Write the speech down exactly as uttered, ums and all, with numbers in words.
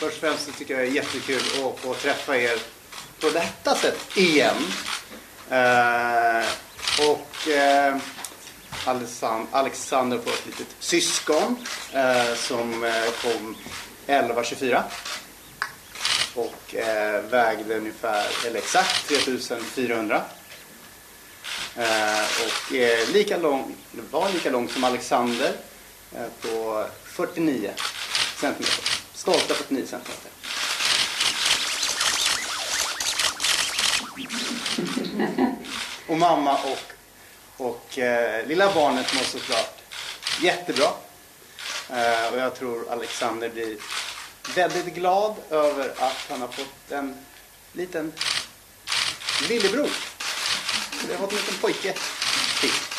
Först och främst så tycker jag det är jättekul att få träffa er på detta sätt igen. Eh, och eh, Alexander får ett litet syskon eh, som eh, kom elva tjugofyra. Och eh, vägde ungefär, eller exakt, tre tusen fyrahundra. Eh, och eh, lika lång, var lika lång som Alexander eh, på fyrtionio centimeter. Stolta fyrtionio centimeter. Och mamma och, och eh, lilla barnet mår såklart jättebra. Eh, och jag tror Alexander blir väldigt glad över att han har fått en liten lillebror. Det har fått en liten pojke till.